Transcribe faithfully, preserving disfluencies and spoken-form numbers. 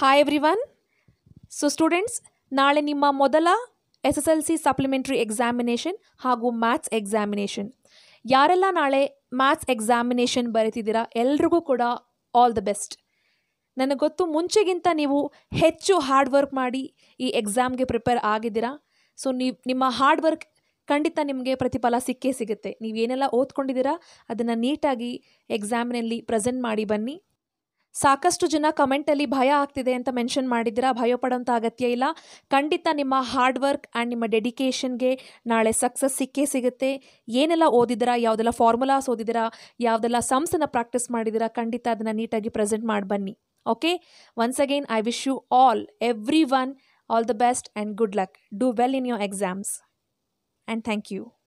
Hi everyone. So students, ನಾಳೆ ನಿಮ್ಮ ಮೊದಲ S S L C supplementary examination ಹಾಗೂ ಮ್ಯಾಥ್ಸ್ ಎಕ್ಸಾಮಿನೇಷನ್. ಯಾರೆಲ್ಲ ನಾಳೆ ಮ್ಯಾಥ್ಸ್ ಎಕ್ಸಾಮಿನೇಷನ್ ಬರೀತಿದ್ದೀರಾ ಎಲ್ರಿಗೂ ಕೂಡ ಆಲ್ ದ ಬೆಸ್ಟ್. ನನಗೆ ಗೊತ್ತು ಮುಂಚೆಗಿಂತ ನೀವು ಹೆಚ್ಚು ಹಾರ್ಡ್ ವರ್ಕ್ ಮಾಡಿ ಈ ಎಕ್ಸಾಮ್ಗೆ ಪ್ರಿಪೇರ್ ಆಗಿದ್ದೀರಾ. ಸೊ ನೀವು ನಿಮ್ಮ ಹಾರ್ಡ್ ವರ್ಕ್ ಖಂಡಿತ ನಿಮಗೆ ಪ್ರತಿಫಲ ಸಿಕ್ಕೇ ಸಿಗುತ್ತೆ. ನೀವು ಏನೆಲ್ಲ ಓದ್ಕೊಂಡಿದ್ದೀರಾ ಅದನ್ನು ನೀಟಾಗಿ ಎಕ್ಸಾಮಿನಲ್ಲಿ ಪ್ರೆಸೆಂಟ್ ಮಾಡಿ ಬನ್ನಿ. ಸಾಕಷ್ಟು ಜನ ಕಮೆಂಟಲ್ಲಿ ಭಯ ಆಗ್ತಿದೆ ಅಂತ ಮೆನ್ಷನ್ ಮಾಡಿದ್ದೀರಾ. ಭಯ ಪಡೋಂಥ ಅಗತ್ಯ ಇಲ್ಲ. ಖಂಡಿತ ನಿಮ್ಮ ಹಾರ್ಡ್ ವರ್ಕ್ ಆ್ಯಂಡ್ ನಿಮ್ಮ ಡೆಡಿಕೇಷನ್ಗೆ ನಾಳೆ ಸಕ್ಸಸ್ ಸಿಕ್ಕೇ ಸಿಗುತ್ತೆ. ಏನೆಲ್ಲ ಓದಿದ್ದೀರಾ, ಯಾವುದೆಲ್ಲ ಫಾರ್ಮುಲಾಸ್ ಓದಿದ್ದೀರಾ, ಯಾವುದೆಲ್ಲ ಸಮ್ಸನ್ನು ಪ್ರಾಕ್ಟೀಸ್ ಮಾಡಿದ್ದೀರಾ, ಖಂಡಿತ ಅದನ್ನು ನೀಟಾಗಿ ಪ್ರೆಸೆಂಟ್ ಮಾಡಿ ಬನ್ನಿ. Okay, once again I wish you all everyone all the best and good luck. Do well in your exams and thank you.